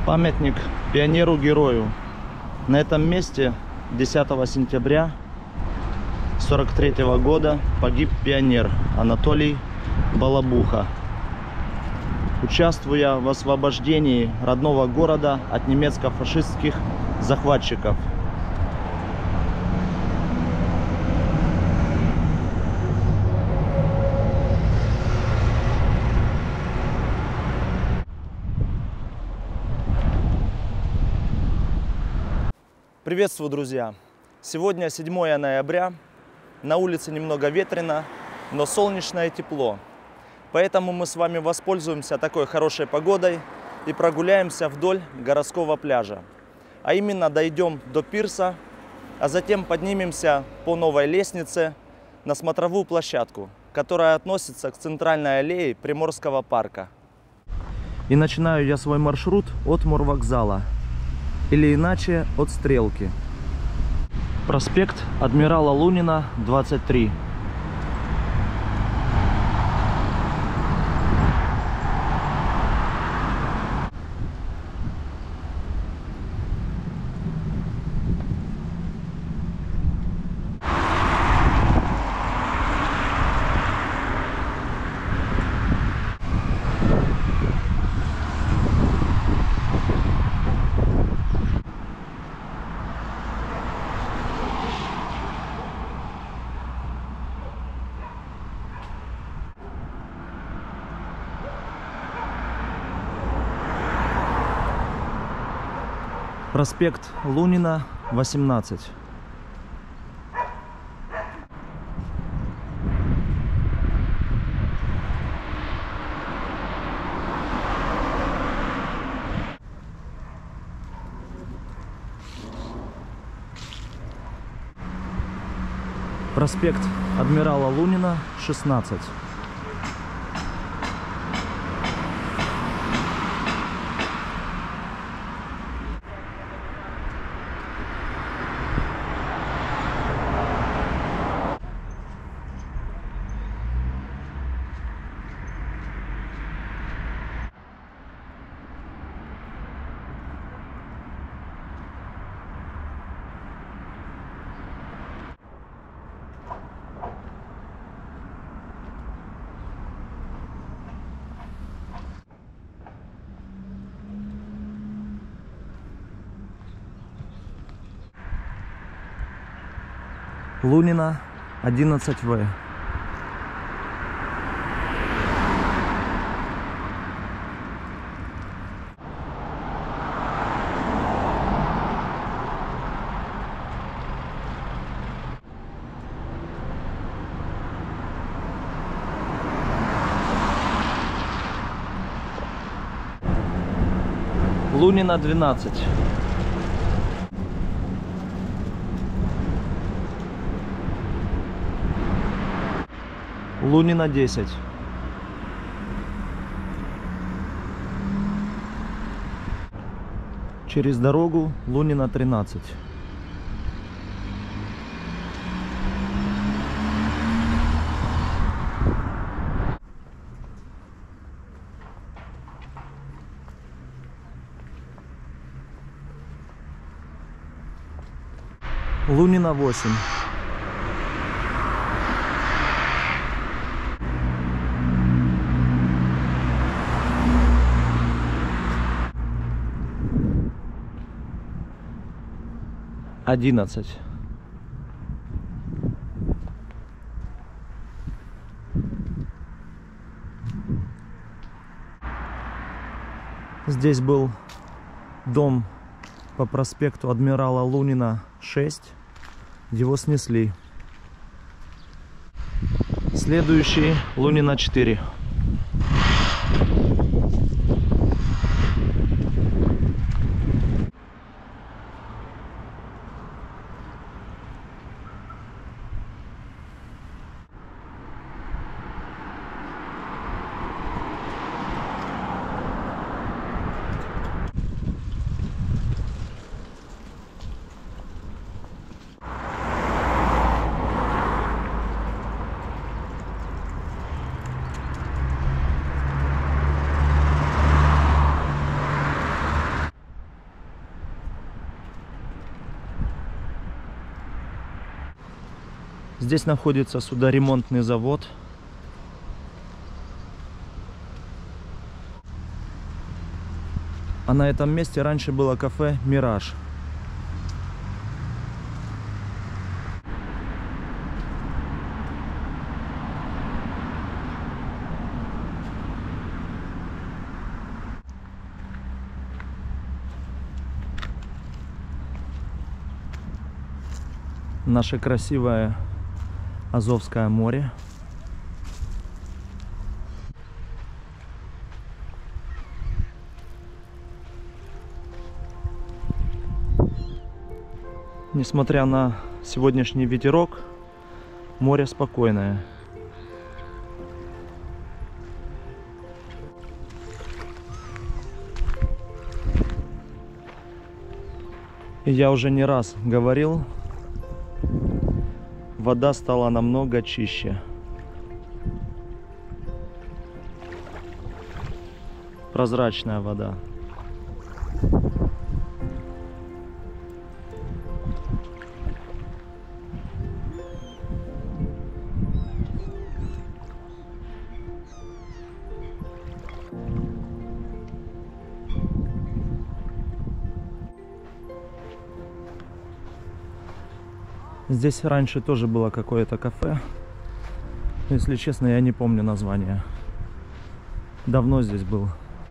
Памятник пионеру-герою. На этом месте 10 сентября 1943 года погиб пионер Анатолий Балабуха, участвуя в освобождении родного города от немецко-фашистских захватчиков. Приветствую, друзья! Сегодня 7 ноября, на улице немного ветрено, но солнечно и тепло. Поэтому мы с вами воспользуемся такой хорошей погодой и прогуляемся вдоль городского пляжа. А именно дойдем до пирса, а затем поднимемся по новой лестнице на смотровую площадку, которая относится к центральной аллее Приморского парка. И начинаю я свой маршрут от морвокзала. Или иначе от Стрелки. Проспект Адмирала Лунина, 23. Проспект Лунина, 18. Проспект Адмирала Лунина, 16. Лунина, 11В. Лунина, 12. Лунина, 10. Через дорогу Лунина, 13. Лунина, 8. Одиннадцать. Здесь был дом по проспекту Адмирала Лунина, 6. Его снесли. Следующий Лунина, 4. Здесь находится судоремонтный завод. А на этом месте раньше было кафе «Мираж». Наше красивое Азовское море. Несмотря на сегодняшний ветерок, море спокойное. И я уже не раз говорил, вода стала намного чище. Прозрачная вода. Здесь раньше тоже было какое-то кафе. Если честно, я не помню название. Давно здесь был.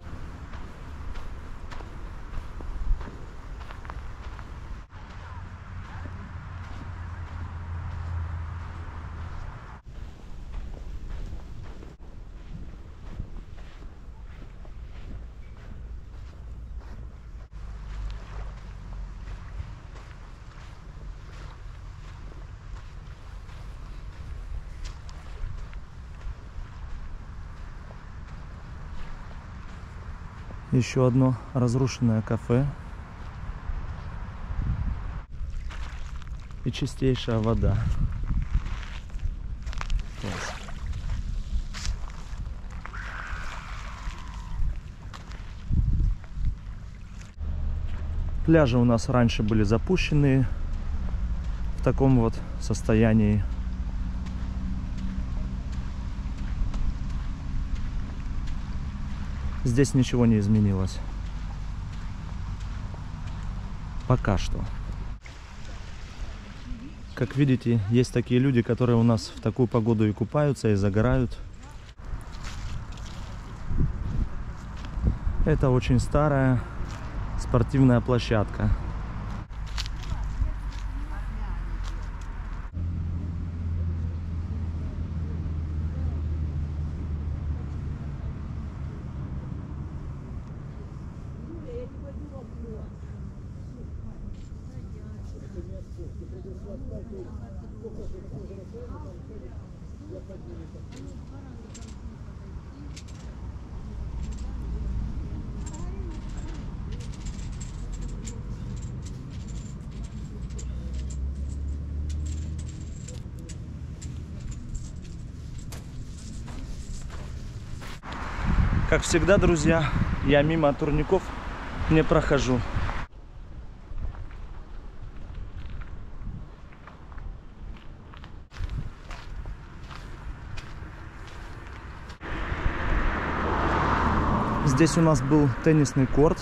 Еще одно разрушенное кафе. И чистейшая вода. Класс. Пляжи у нас раньше были запущены в таком вот состоянии. Здесь ничего не изменилось. Пока что. Как видите, есть такие люди, которые у нас в такую погоду и купаются, и загорают. Это очень старая спортивная площадка. Как всегда, друзья, я мимо турников не прохожу. Здесь у нас был теннисный корт.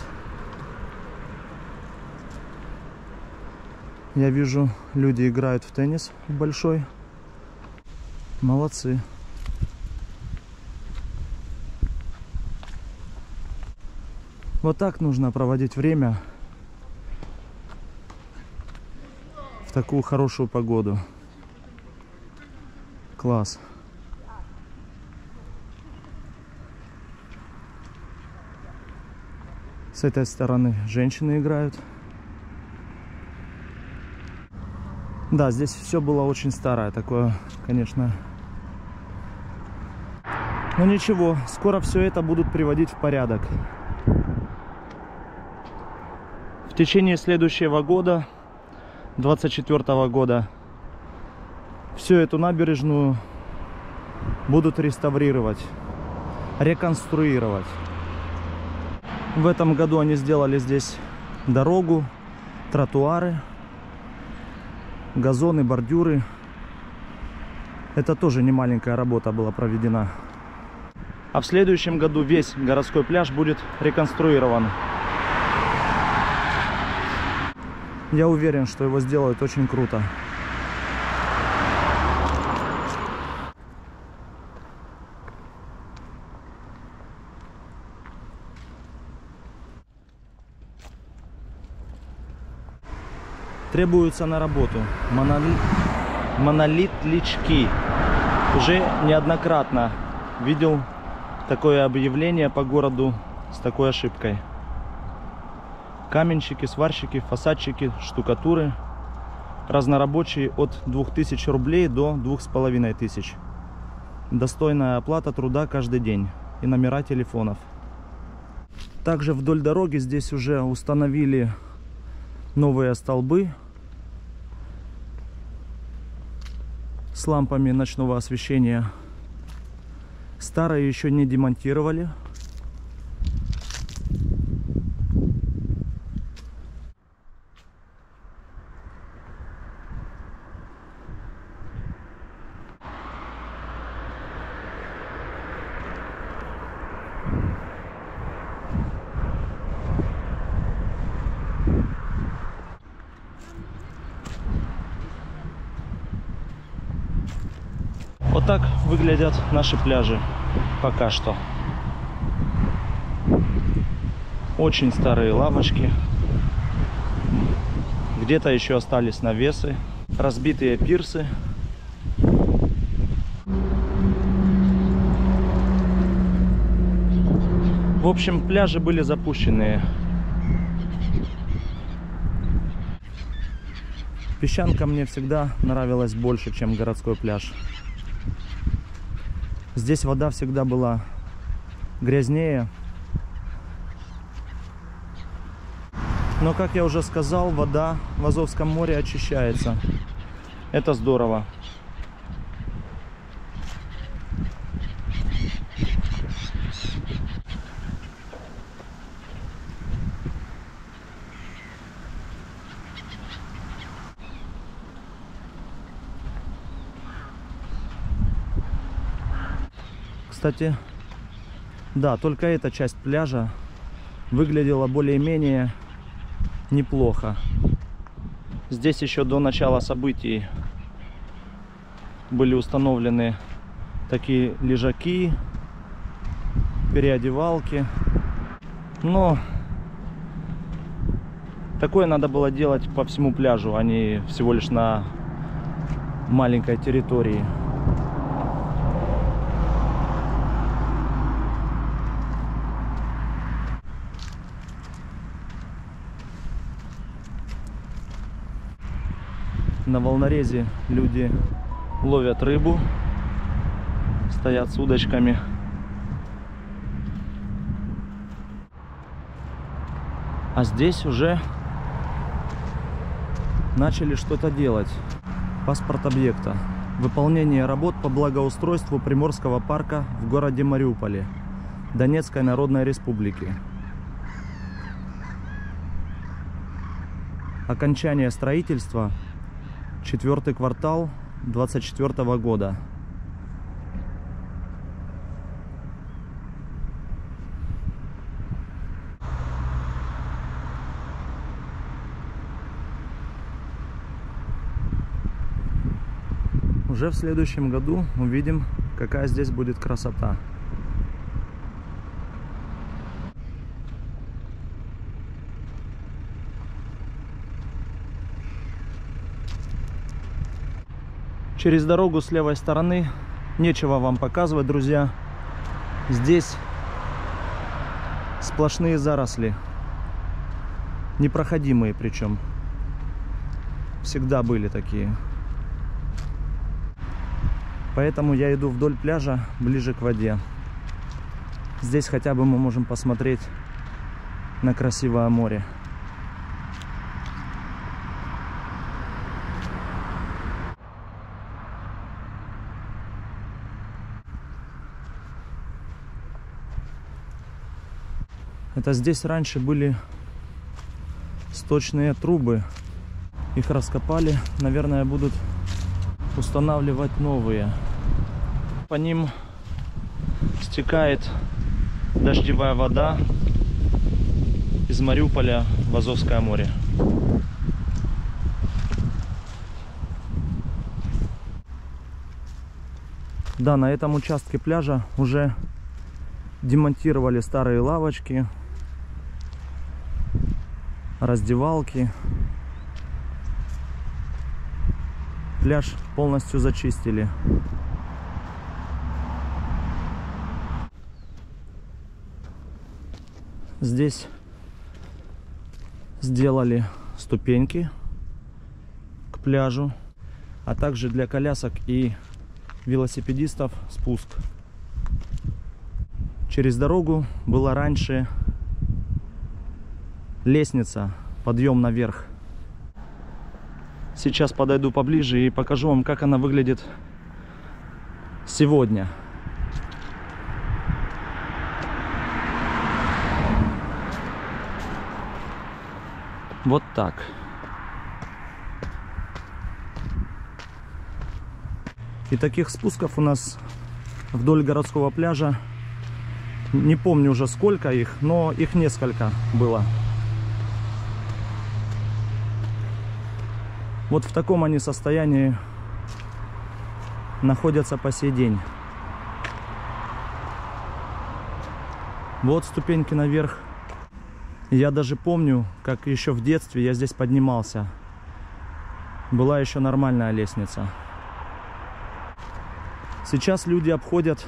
Я вижу, люди играют в теннис большой. Молодцы. Вот так нужно проводить время в такую хорошую погоду. Класс. С этой стороны женщины играют. Да, здесь все было очень старое, такое, конечно. Но ничего, скоро все это будут приводить в порядок. В течение следующего года, 24-го года, всю эту набережную будут реставрировать, реконструировать. В этом году они сделали здесь дорогу, тротуары, газоны, бордюры. Это тоже не маленькая работа была проведена. А в следующем году весь городской пляж будет реконструирован. Я уверен, что его сделают очень круто. Требуются на работу монолит-лички. Уже неоднократно видел такое объявление по городу с такой ошибкой. Каменщики, сварщики, фасадчики, штукатуры. Разнорабочие от 2000 рублей до 2500. Достойная оплата труда каждый день. И номера телефонов. Также вдоль дороги здесь уже установили новые столбы с лампами ночного освещения. Старые еще не демонтировали. Вот так выглядят наши пляжи пока что. Очень старые лавочки. Где-то еще остались навесы, разбитые пирсы. В общем, пляжи были запущенные. Песчанка мне всегда нравилась больше, чем городской пляж. Здесь вода всегда была грязнее. Но, как я уже сказал, вода в Азовском море очищается. Это здорово. Кстати, да, только эта часть пляжа выглядела более-менее неплохо. Здесь еще до начала событий были установлены такие лежаки, переодевалки. Но такое надо было делать по всему пляжу, а не всего лишь на маленькой территории. На волнорезе люди ловят рыбу, стоят с удочками. А здесь уже начали что-то делать. Паспорт объекта. Выполнение работ по благоустройству Приморского парка в городе Мариуполе, Донецкой Народной Республики. Окончание строительства. 4-й квартал 2024 года. Уже в следующем году увидим, какая здесь будет красота. Через дорогу с левой стороны нечего вам показывать, друзья. Здесь сплошные заросли, непроходимые причем. Всегда были такие. Поэтому я иду вдоль пляжа, ближе к воде. Здесь хотя бы мы можем посмотреть на красивое море. Это здесь раньше были сточные трубы. Их раскопали. Наверное, будут устанавливать новые. По ним стекает дождевая вода из Мариуполя в Азовское море. Да, на этом участке пляжа уже демонтировали старые лавочки, раздевалки. Пляж полностью зачистили. Здесь сделали ступеньки к пляжу, а также для колясок и велосипедистов спуск. Через дорогу была раньше лестница, подъем наверх. Сейчас подойду поближе и покажу вам, как она выглядит сегодня. Вот так. И таких спусков у нас вдоль городского пляжа, не помню уже сколько их, но их несколько было. Вот в таком они состоянии находятся по сей день. Вот ступеньки наверх. Я даже помню, как еще в детстве я здесь поднимался. Была еще нормальная лестница. Сейчас люди обходят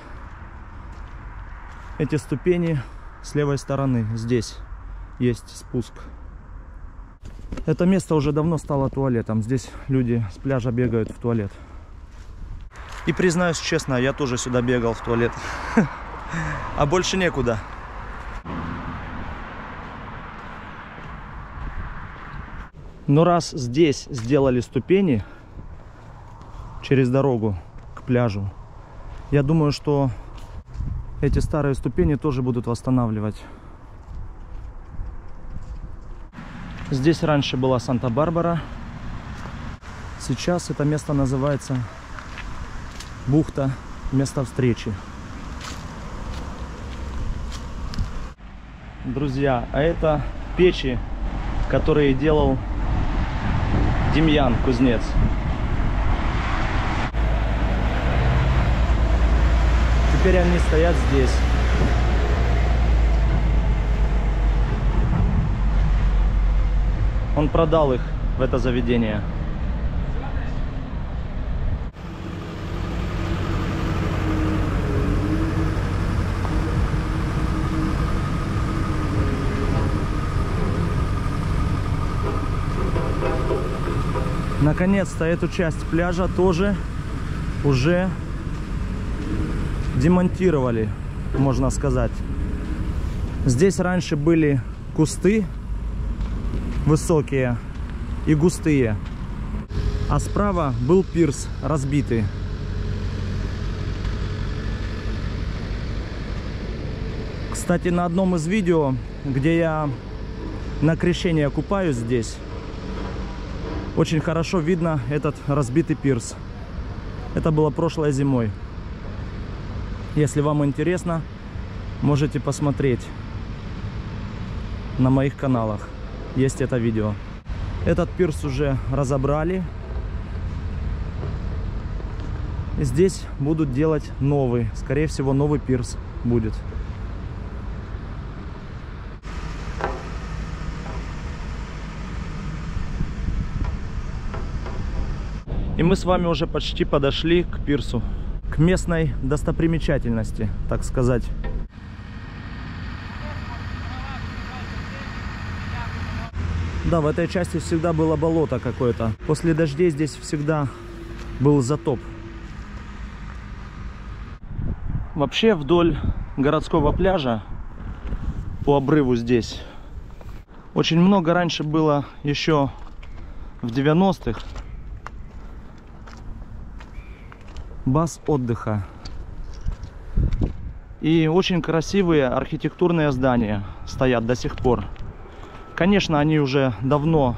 эти ступени с левой стороны. Здесь есть спуск. Это место уже давно стало туалетом. Здесь люди с пляжа бегают в туалет. И признаюсь честно, я тоже сюда бегал в туалет. А больше некуда. Но раз здесь сделали ступени через дорогу к пляжу, я думаю, что эти старые ступени тоже будут восстанавливать. Здесь раньше была Санта-Барбара. Сейчас это место называется бухта, место встречи. Друзья, а это печи, которые делал Демьян, кузнец. Теперь они стоят здесь. Он продал их в это заведение. Наконец-то эту часть пляжа тоже уже демонтировали, можно сказать. Здесь раньше были кусты высокие и густые, а справа был пирс разбитый. Кстати, на одном из видео, где я на крещение купаюсь здесь, очень хорошо видно этот разбитый пирс. Это было прошлой зимой. Если вам интересно, можете посмотреть на моих каналах. Есть это видео. Этот пирс уже разобрали. Здесь будут делать новый. Скорее всего, новый пирс будет. И мы с вами уже почти подошли к пирсу, к местной достопримечательности, так сказать. Да, в этой части всегда было болото какое-то. После дождей здесь всегда был затоп. Вообще вдоль городского пляжа, по обрыву здесь, очень много раньше было еще в 90-х. Баз отдыха. И очень красивые архитектурные здания стоят до сих пор. Конечно, они уже давно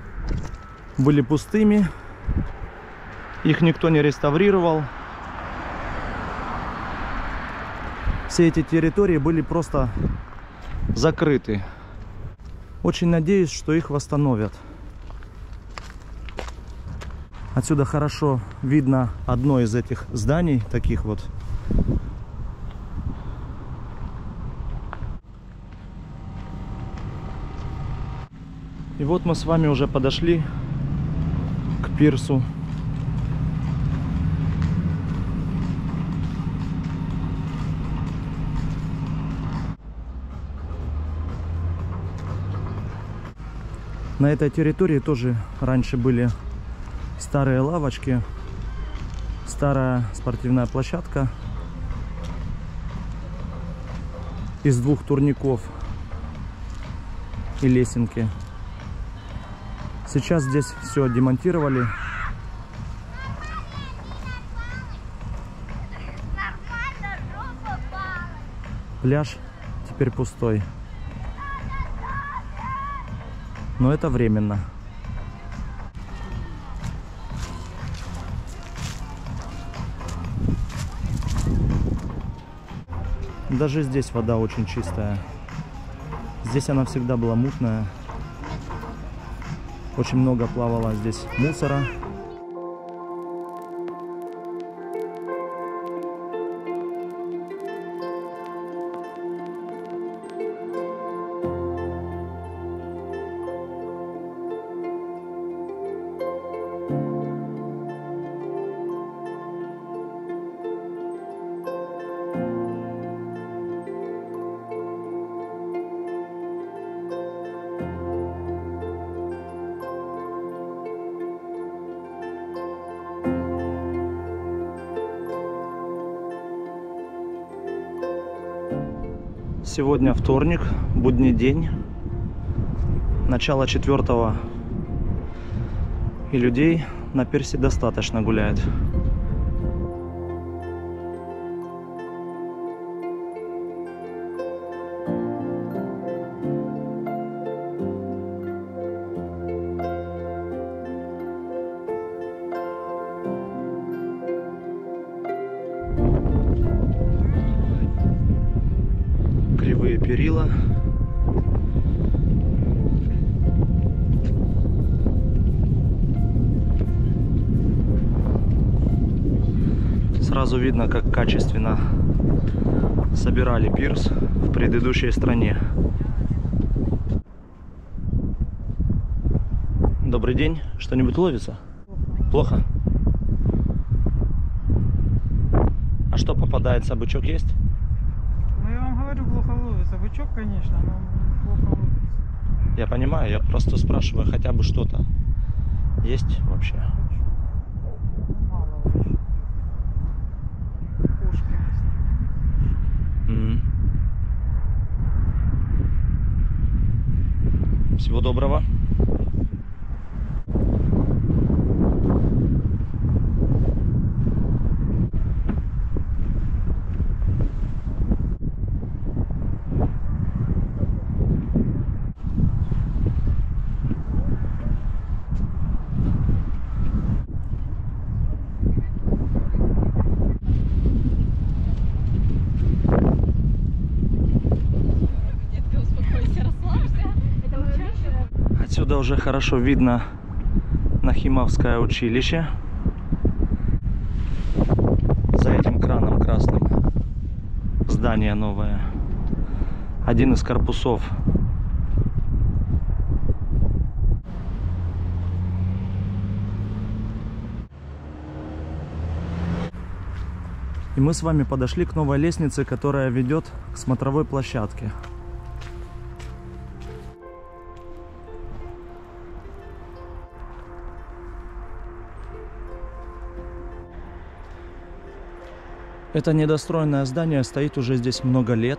были пустыми. Их никто не реставрировал. все эти территории были просто закрыты. Очень надеюсь, что их восстановят. Отсюда хорошо видно одно из этих зданий, таких вот. И вот мы с вами уже подошли к пирсу. На этой территории тоже раньше были старые лавочки, старая спортивная площадка из 2 турников и лесенки. Сейчас здесь все демонтировали. Пляж теперь пустой. Но это временно. Даже здесь вода очень чистая. Здесь она всегда была мутная. Очень много плавало здесь мусора. Сегодня вторник, будний день, начало 4-го, и людей на пирсе достаточно гуляет. Кривые перила. Сразу видно, как качественно собирали пирс в предыдущей стране. Добрый день. Что-нибудь ловится? Плохо? А что попадается? Бычок есть? Ну, я вам говорю, плохо ловится. Бычок, конечно, но плохо ловится. Я понимаю, я просто спрашиваю, хотя бы что-то есть вообще? Мало очень. Кошки. Всего доброго. Отсюда уже хорошо видно Нахимовское училище. За этим краном красным здание новое. Один из корпусов. И мы с вами подошли к новой лестнице, которая ведет к смотровой площадке. Это недостроенное здание стоит уже здесь много лет.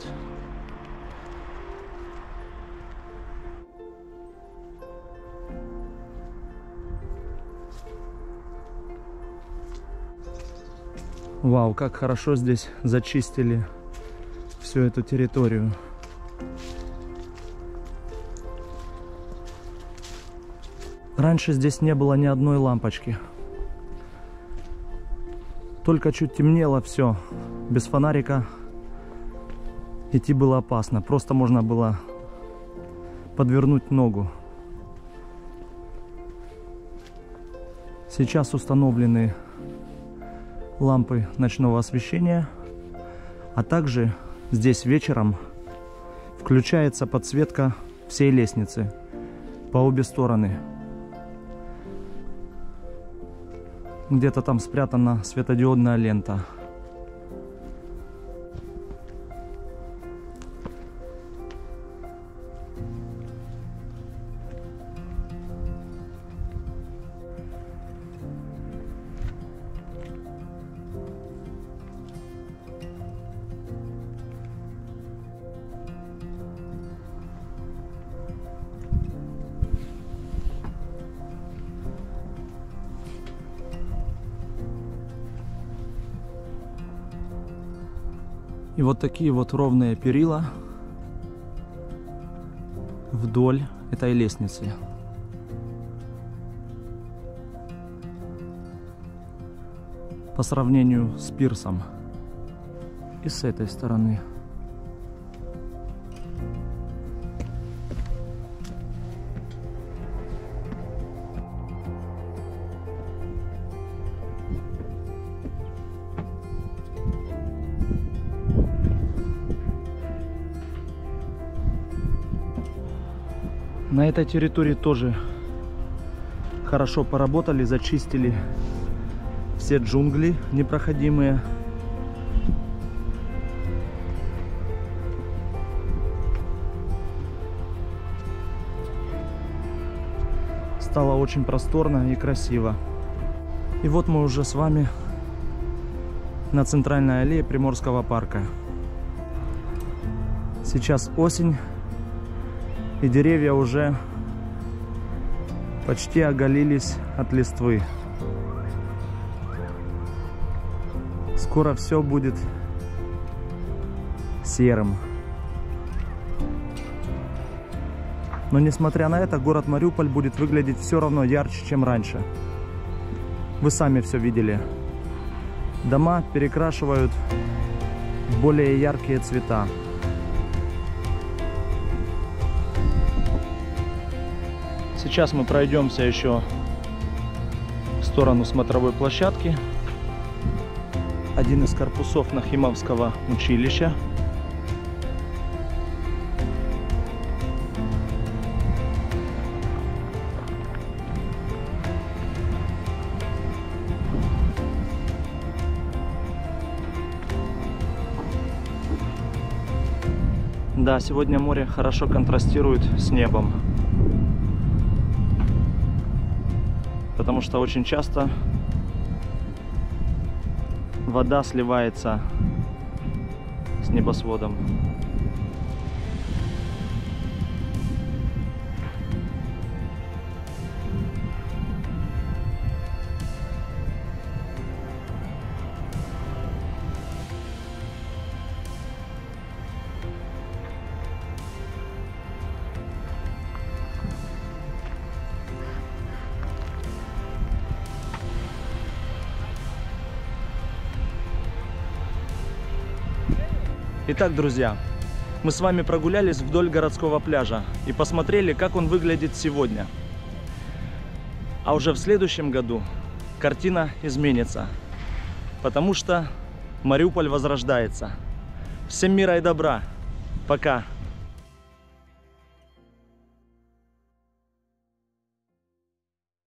Вау, как хорошо здесь зачистили всю эту территорию. Раньше здесь не было ни одной лампочки. Только чуть темнело все, без фонарика Идти было опасно, просто можно было подвернуть ногу. Сейчас установлены лампы ночного освещения, а также здесь вечером включается подсветка всей лестницы по обе стороны. Где-то там спрятана светодиодная лента. И вот такие вот ровные перила вдоль этой лестницы. По сравнению с пирсом. И с этой стороны. На этой территории тоже хорошо поработали, зачистили все джунгли непроходимые. Стало очень просторно и красиво. И вот мы уже с вами на центральной аллее Приморского парка. Сейчас осень. И деревья уже почти оголились от листвы. Скоро все будет серым. Но несмотря на это, город Мариуполь будет выглядеть все равно ярче, чем раньше. Вы сами все видели. Дома перекрашивают в более яркие цвета. Сейчас мы пройдемся еще в сторону смотровой площадки. Один из корпусов Нахимовского училища. Да, сегодня море хорошо контрастирует с небом. Потому что очень часто вода сливается с небосводом. Итак, друзья, мы с вами прогулялись вдоль городского пляжа и посмотрели, как он выглядит сегодня. А уже в следующем году картина изменится, потому что Мариуполь возрождается. Всем мира и добра. Пока.